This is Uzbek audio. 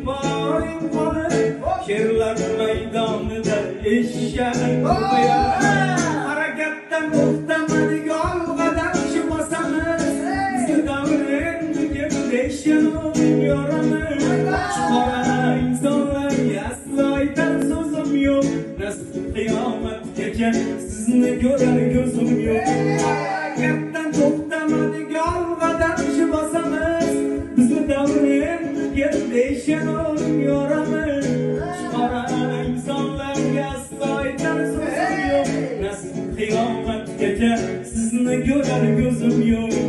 boring qolib Sherlar maydonida eşşak qo'yar Harakatdan to'xtamadik olg'adan shu bosamiz Bizni davrin tugib yoramiz Qora insonlarga aslo aytar so'zim yo'q Nasib qiyomatgacha sizni ko'rar ko'zim yo'q Harakatdan to'xtamadik olg'adan shu bosamiz Bizni davrin tugib yoramiz Qora insonlarga aslo aytar so'zim yo'q Nasib qiyomatgacha sizni ko'rar ko'zim yo'q